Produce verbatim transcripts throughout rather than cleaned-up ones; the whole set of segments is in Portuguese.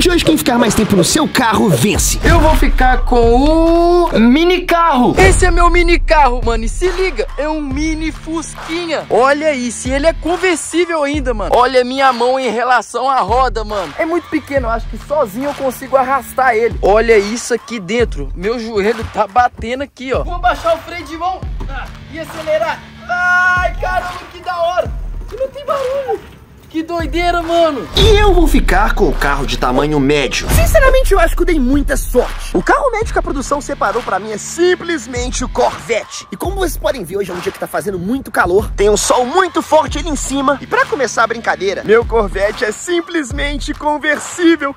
De hoje, quem ficar mais tempo no seu carro, vence. Eu vou ficar com o mini carro. Esse é meu mini carro, mano. E se liga, é um mini Fusquinha. Olha isso, ele é conversível ainda, mano. Olha a minha mão em relação à roda, mano. É muito pequeno, eu acho que sozinho eu consigo arrastar ele. Olha isso aqui dentro. Meu joelho tá batendo aqui, ó. Vou baixar o freio de mão ah, e acelerar. Ai, caramba, que da hora. E não tem barulho. Que doideira, mano. E eu vou ficar com o carro de tamanho médio. Sinceramente, eu acho que eu dei muita sorte. O carro médio que a produção separou pra mim é simplesmente o Corvette. E como vocês podem ver, hoje é um dia que tá fazendo muito calor. Tem um sol muito forte ali em cima. E pra começar a brincadeira, meu Corvette é simplesmente conversível.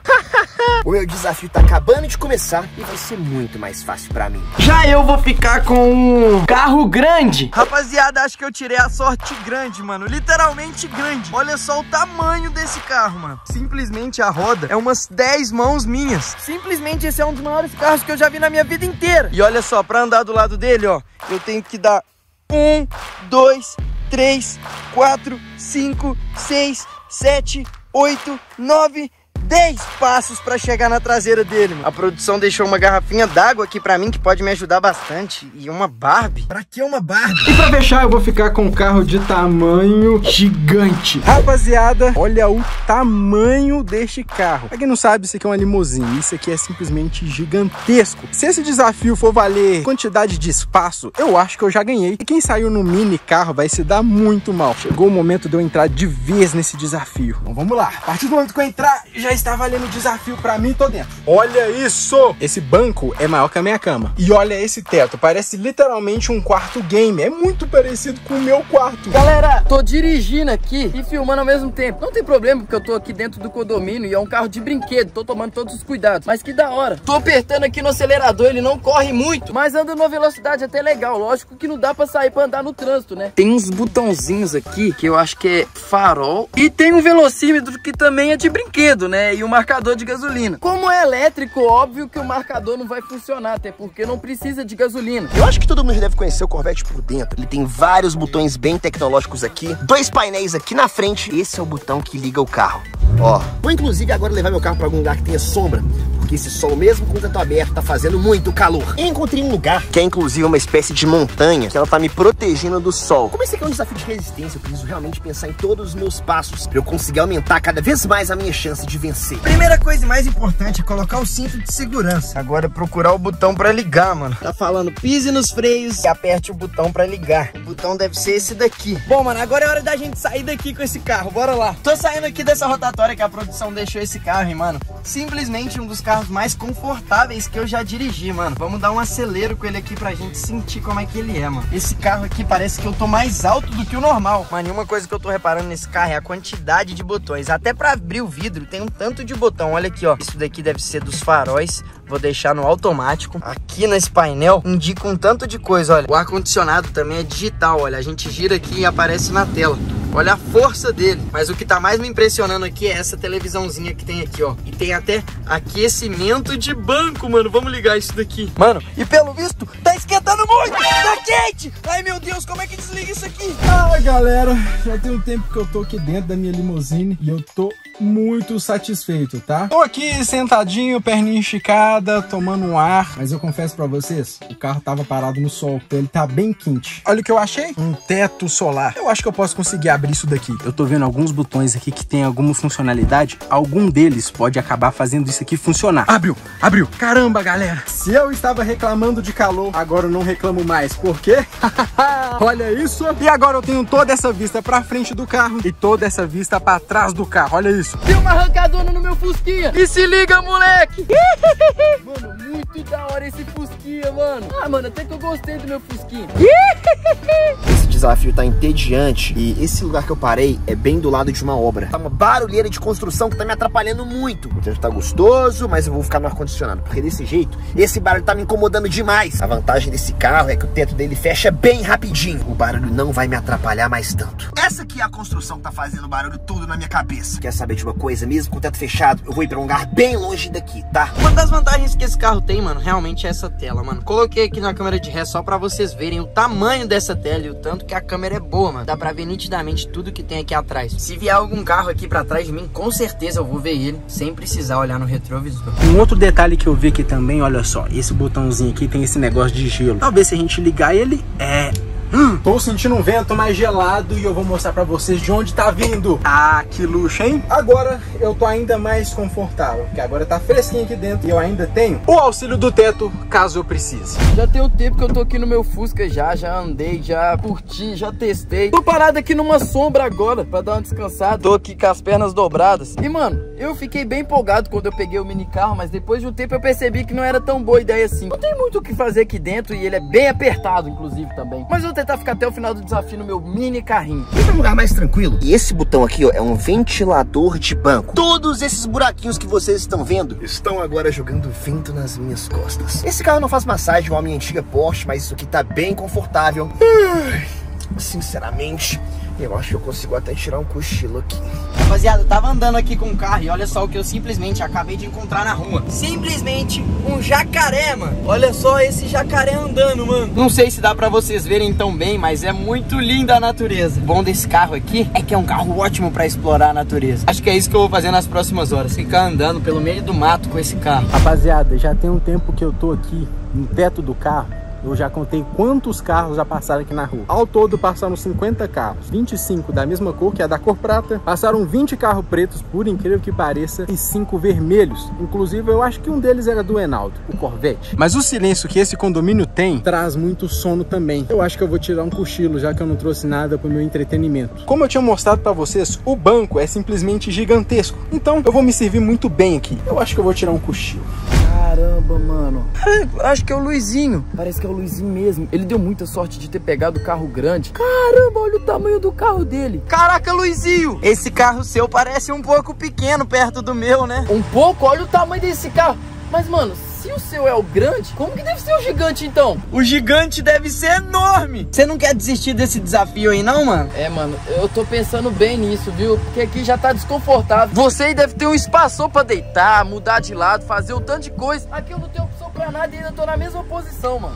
O meu desafio tá acabando de começar e vai ser muito mais fácil pra mim. Já eu vou ficar com um carro grande. Rapaziada, acho que eu tirei a sorte grande, mano. Literalmente grande. Olha só o tamanho desse carro, mano. Simplesmente a roda é umas dez mãos minhas. Simplesmente esse é um dos maiores carros que eu já vi na minha vida inteira. E olha só, pra andar do lado dele, ó, eu tenho que dar um, dois, três, quatro, cinco, seis, sete, oito, nove, dez passos pra chegar na traseira dele, mano. A produção deixou uma garrafinha d'água aqui pra mim, que pode me ajudar bastante. E uma Barbie. Pra que uma Barbie? E pra fechar, eu vou ficar com um carro de tamanho gigante. Rapaziada, olha o tamanho deste carro. Pra quem não sabe, isso aqui é uma limusine. Isso aqui é simplesmente gigantesco. Se esse desafio for valer quantidade de espaço, eu acho que eu já ganhei. E quem saiu no mini carro vai se dar muito mal. Chegou o momento de eu entrar de vez nesse desafio. Então vamos lá. A partir do momento que eu entrar, já está valendo o desafio pra mim, tô dentro. Olha isso! Esse banco é maior que a minha cama. E olha esse teto, parece literalmente um quarto game. É muito parecido com o meu quarto. Galera, tô dirigindo aqui e filmando ao mesmo tempo. Não tem problema, porque eu tô aqui dentro do condomínio e é um carro de brinquedo. Tô tomando todos os cuidados. Mas que da hora. Tô apertando aqui no acelerador, ele não corre muito, mas anda numa velocidade até legal. Lógico que não dá pra sair pra andar no trânsito, né? Tem uns botãozinhos aqui que eu acho que é farol. E tem um velocímetro que também é de brinquedo, né? E um marcador de gasolina. Como é elétrico, óbvio que o marcador não vai funcionar, até porque não precisa de gasolina. Eu acho que todo mundo já deve conhecer o Corvette por dentro. Ele tem vários botões bem tecnológicos aqui, dois painéis aqui na frente. Esse é o botão que liga o carro. Ó, vou inclusive agora levar meu carro para algum lugar que tenha sombra, porque esse sol, mesmo com o teto aberto, tá fazendo muito calor. E encontrei um lugar que é inclusive uma espécie de montanha, que ela tá me protegendo do sol. Como esse aqui é um desafio de resistência, eu preciso realmente pensar em todos os meus passos para eu conseguir aumentar cada vez mais a minha chance de vencer. Primeira coisa e mais importante é colocar o cinto de segurança. Agora é procurar o botão pra ligar, mano. Tá falando, pise nos freios e aperte o botão pra ligar. O botão deve ser esse daqui. Bom, mano, agora é hora da gente sair daqui com esse carro. Bora lá. Tô saindo aqui dessa rotatória que a produção deixou esse carro, hein, mano. Simplesmente um dos carros mais confortáveis que eu já dirigi, mano. Vamos dar um acelero com ele aqui pra gente sentir como é que ele é, mano. Esse carro aqui parece que eu tô mais alto do que o normal. Mano, e uma coisa que eu tô reparando nesse carro é a quantidade de botões. Até pra abrir o vidro tem um tanto de botão. Olha aqui, ó. Isso daqui deve ser dos faróis. Vou deixar no automático. Aqui nesse painel indica um tanto de coisa, olha. O ar-condicionado também é digital, olha. A gente gira aqui e aparece na tela. Olha a força dele. Mas o que tá mais me impressionando aqui é essa televisãozinha que tem aqui, ó. E tem até aquecimento de banco, mano. Vamos ligar isso daqui. Mano, e pelo visto, tá esquentando muito. Tá quente. Ai, meu Deus, como é que desliga isso aqui? Ah, galera, já tem um tempo que eu tô aqui dentro da minha limusine e eu tô muito satisfeito, tá? Tô aqui sentadinho, perninha esticada, tomando um ar. Mas eu confesso pra vocês, o carro tava parado no sol, então ele tá bem quente. Olha o que eu achei. Um teto solar. Eu acho que eu posso conseguir abrir isso daqui. Eu tô vendo alguns botões aqui que tem alguma funcionalidade. Algum deles pode acabar fazendo isso aqui funcionar. Abriu, abriu. Caramba, galera. Se eu estava reclamando de calor, agora eu não reclamo mais. Por quê? Olha isso. E agora eu tenho toda essa vista pra frente do carro e toda essa vista pra trás do carro. Olha isso. Tem uma arrancadona no meu Fusquinha. E se liga, moleque. Mano, muito da hora esse Fusquinha, mano. Ah, mano, até que eu gostei do meu Fusquinha. Esse desafio tá entediante e esse lugar que eu parei é bem do lado de uma obra. Tá uma barulheira de construção que tá me atrapalhando muito. O teto tá gostoso, mas eu vou ficar no ar-condicionado, porque desse jeito, esse barulho tá me incomodando demais. A vantagem desse carro é que o teto dele fecha bem rapidinho. O barulho não vai me atrapalhar mais tanto. Essa aqui é a construção que tá fazendo barulho todo na minha cabeça. Quer saber de uma coisa? Mesmo com o teto fechado, eu vou ir pra um lugar bem longe daqui, tá? Uma das vantagens que esse carro tem, mano, realmente é essa tela, mano. mano. Coloquei aqui na câmera de ré só pra vocês verem o tamanho dessa tela e o tanto que a câmera é boa, mano. Dá pra ver nitidamente tudo que tem aqui atrás. Se vier algum carro aqui pra trás de mim, com certeza eu vou ver ele, sem precisar olhar no retrovisor. Um outro detalhe que eu vi aqui também, olha só, esse botãozinho aqui tem esse negócio de gelo. Talvez se a gente ligar ele, é... Hum, tô sentindo um vento mais gelado e eu vou mostrar pra vocês de onde tá vindo. Ah, que luxo, hein? Agora eu tô ainda mais confortável, porque agora tá fresquinho aqui dentro e eu ainda tenho o auxílio do teto, caso eu precise. Já tem um tempo que eu tô aqui no meu Fusca já, já andei, já curti, já testei. Tô parado aqui numa sombra agora, pra dar uma descansada. Tô aqui com as pernas dobradas. E, mano, eu fiquei bem empolgado quando eu peguei o mini carro, mas depois de um tempo eu percebi que não era tão boa ideia assim. Não tem muito o que fazer aqui dentro e ele é bem apertado, inclusive, também. Mas eu tentar ficar até o final do desafio no meu mini carrinho. E pra um lugar mais tranquilo. E esse botão aqui, ó, é um ventilador de banco. Todos esses buraquinhos que vocês estão vendo estão agora jogando vento nas minhas costas. Esse carro não faz massagem igual a minha antiga Porsche, mas isso aqui tá bem confortável. Ai, sinceramente, eu acho que eu consigo até tirar um cochilo aqui. Rapaziada, eu tava andando aqui com o carro e olha só o que eu simplesmente acabei de encontrar na rua. Simplesmente um jacaré, mano. Olha só esse jacaré andando, mano. Não sei se dá pra vocês verem tão bem, mas é muito linda a natureza. O bom desse carro aqui é que é um carro ótimo pra explorar a natureza. Acho que é isso que eu vou fazer nas próximas horas. Ficar andando pelo meio do mato com esse carro. Rapaziada, já tem um tempo que eu tô aqui no teto do carro. Eu já contei quantos carros já passaram aqui na rua. Ao todo passaram cinquenta carros, vinte e cinco da mesma cor, que é a da cor prata. Passaram vinte carros pretos, por incrível que pareça, e cinco vermelhos. Inclusive eu acho que um deles era do Enaldo, o Corvette. Mas o silêncio que esse condomínio tem traz muito sono também. Eu acho que eu vou tirar um cochilo, já que eu não trouxe nada para o meu entretenimento. Como eu tinha mostrado para vocês, o banco é simplesmente gigantesco. Então eu vou me servir muito bem aqui. Eu acho que eu vou tirar um cochilo. Caramba, mano. Acho que é o Luizinho. Parece que é o Luizinho mesmo. Ele deu muita sorte de ter pegado o carro grande. Caramba, olha o tamanho do carro dele. Caraca, Luizinho, esse carro seu parece um pouco pequeno perto do meu, né? Um pouco? Olha o tamanho desse carro. Mas, mano, se o seu é o grande, como que deve ser o gigante, então? O gigante deve ser enorme. Você não quer desistir desse desafio aí, não, mano? É, mano, eu tô pensando bem nisso, viu? Porque aqui já tá desconfortável. Você aí deve ter um espaço pra deitar, mudar de lado, fazer um tanto de coisa. Aqui eu não tenho opção pra nada e ainda tô na mesma posição, mano.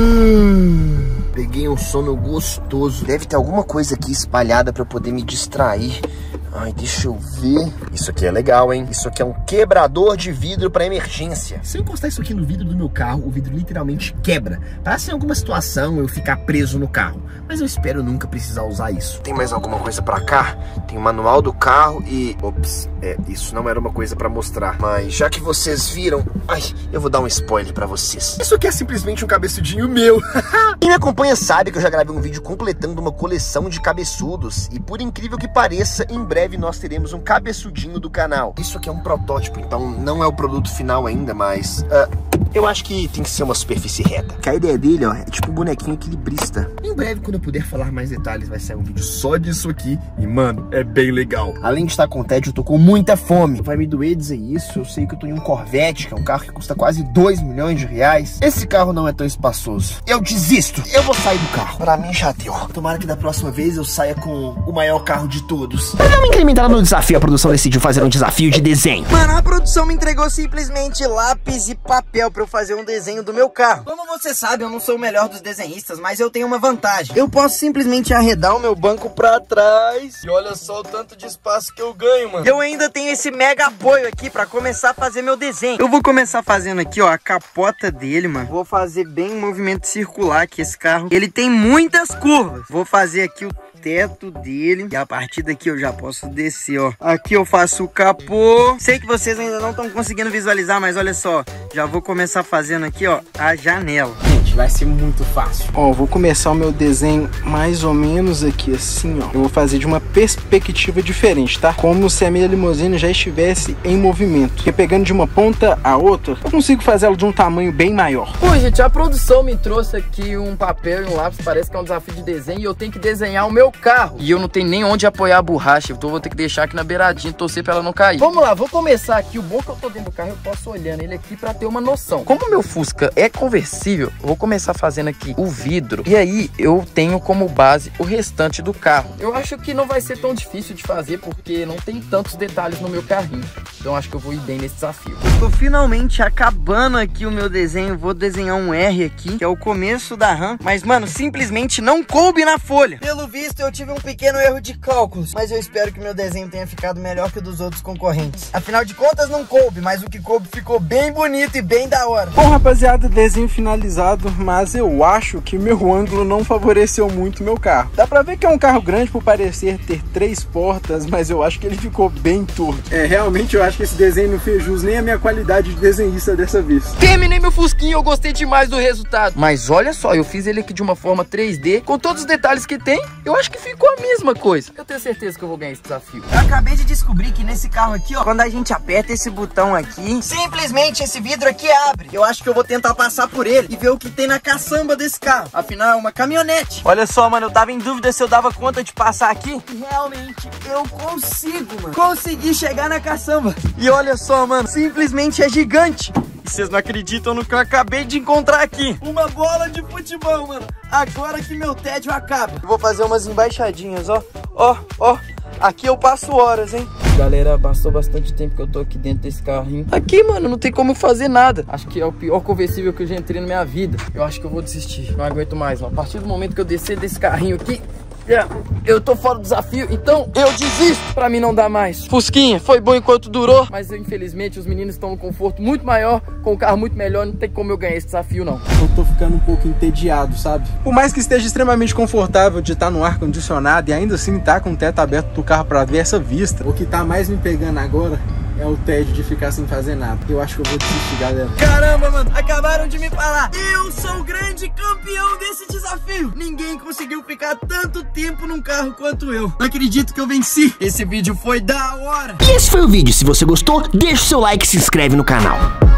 Hum, peguei um sono gostoso. Deve ter alguma coisa aqui espalhada pra eu poder me distrair. Ai, deixa eu ver. Isso aqui é legal, hein? Isso aqui é um quebrador de vidro para emergência. Se eu encostar isso aqui no vidro do meu carro, o vidro literalmente quebra. Para se em alguma situação eu ficar preso no carro. Mas eu espero nunca precisar usar isso. Tem mais alguma coisa para cá? Tem o manual do carro e... Ops, é, isso não era uma coisa para mostrar. Mas já que vocês viram... Ai, eu vou dar um spoiler para vocês. Isso aqui é simplesmente um cabeçudinho meu. Quem me acompanha sabe que eu já gravei um vídeo completando uma coleção de cabeçudos. E por incrível que pareça, em breve nós teremos um cabeçudinho do canal. Isso aqui é um protótipo, então não é o produto final ainda, mas uh, eu acho que tem que ser uma superfície reta. Que a ideia dele, ó, é tipo um bonequinho equilibrista. Em breve, quando eu puder falar mais detalhes, vai sair um vídeo só disso aqui. E, mano, é bem legal. Além de estar com tédio, eu tô com muita fome. Vai me doer dizer isso. Eu sei que eu tô em um Corvette, que é um carro que custa quase dois milhões de reais. Esse carro não é tão espaçoso. Eu desisto. Eu vou sair do carro. Pra mim já deu. Tomara que da próxima vez eu saia com o maior carro de todos. Pra dar uma incrementada no desafio, a produção decidiu fazer um desafio de desenho. Mano, a produção me entregou simplesmente lápis e papel pra eu fazer um desenho do meu carro. Como você sabe, eu não sou o melhor dos desenhistas, mas eu tenho uma vantagem. Eu posso simplesmente arredar o meu banco pra trás. E olha só o tanto de espaço que eu ganho, mano. Eu ainda tenho esse mega apoio aqui pra começar a fazer meu desenho. Eu vou começar fazendo aqui, ó, a capota dele, mano. Vou fazer bem um movimento circular aqui esse carro. Ele tem muitas curvas. Vou fazer aqui o teto dele e a partir daqui eu já posso descer, ó. Aqui eu faço o capô. Sei que vocês ainda não estão conseguindo visualizar, mas olha só, já vou começar fazendo aqui, ó, a janela. Gente, vai ser muito fácil. Ó, vou começar o meu desenho mais ou menos aqui assim, ó. Eu vou fazer de uma perspectiva diferente, tá? Como se a minha limusine já estivesse em movimento. Porque pegando de uma ponta a outra, eu consigo fazer ela de um tamanho bem maior. Pô, gente, a produção me trouxe aqui um papel e um lápis, parece que é um desafio de desenho e eu tenho que desenhar o meu carro. E eu não tenho nem onde apoiar a borracha, então eu vou ter que deixar aqui na beiradinha, torcer pra ela não cair. Vamos lá, vou começar aqui. O bom que eu tô dentro do carro, eu posso olhando ele aqui pra ter uma noção. Como o meu Fusca é conversível, eu vou começar fazendo aqui o vidro. E aí eu tenho como base o restante do carro. Eu acho que não vai ser tão difícil de fazer, porque não tem tantos detalhes no meu carrinho. Então acho que eu vou ir bem nesse desafio. Eu tô finalmente acabando aqui o meu desenho. Vou desenhar um R aqui, que é o começo da RAM. Mas, mano, simplesmente não coube na folha. Pelo visto, eu tive um pequeno erro de cálculos. Mas eu espero que o meu desenho tenha ficado melhor que o dos outros concorrentes. Afinal de contas, não coube. Mas o que coube ficou bem bonito e bem da hora. Bom, rapaziada, desenho finalizado. Mas eu acho que o meu ângulo não favoreceu muito o meu carro. Dá pra ver que é um carro grande por parecer ter três portas, mas eu acho que ele ficou bem torto. É, realmente eu acho que esse desenho não fez jus nem a minha qualidade de desenhista dessa vez. Terminei meu Fusquinha, eu gostei demais do resultado. Mas olha só, eu fiz ele aqui de uma forma três D, com todos os detalhes que tem. Eu acho que ficou a mesma coisa. Eu tenho certeza que eu vou ganhar esse desafio. Eu acabei de descobrir que nesse carro aqui, ó, quando a gente aperta esse botão aqui, simplesmente esse vidro aqui abre. Eu acho que eu vou tentar passar por ele e ver o que tem na caçamba desse carro. Afinal, é uma caminhonete. Olha só, mano, eu tava em dúvida se eu dava conta de passar aqui. E realmente, eu consigo, mano. Consegui chegar na caçamba. E olha só, mano, simplesmente é gigante. E vocês não acreditam no que eu acabei de encontrar aqui. Uma bola de futebol, mano. Agora que meu tédio acaba. Eu vou fazer umas embaixadinhas, ó. Ó, ó. Aqui eu passo horas, hein? Galera, passou bastante tempo que eu tô aqui dentro desse carrinho. Aqui, mano, não tem como fazer nada. Acho que é o pior conversível que eu já entrei na minha vida. Eu acho que eu vou desistir. Não aguento mais, mano. A partir do momento que eu descer desse carrinho aqui, eu tô fora do desafio, então eu desisto. Pra mim não dá mais. Fusquinha, foi bom enquanto durou, mas infelizmente os meninos estão num conforto muito maior, com um carro muito melhor. Não tem como eu ganhar esse desafio, não. Eu tô ficando um pouco entediado, sabe? Por mais que esteja extremamente confortável de estar no ar-condicionado e ainda assim tá com o teto aberto do carro pra ver essa vista, o que tá mais me pegando agora é o tédio de ficar sem fazer nada. Eu acho que eu vou desistir, galera. Caramba, mano, acabaram de me falar. Eu sou o grande campeão desse desafio. Ninguém conseguiu ficar tanto tempo num carro quanto eu. Não acredito que eu venci. Esse vídeo foi da hora. E esse foi o vídeo. Se você gostou, deixa o seu like e se inscreve no canal.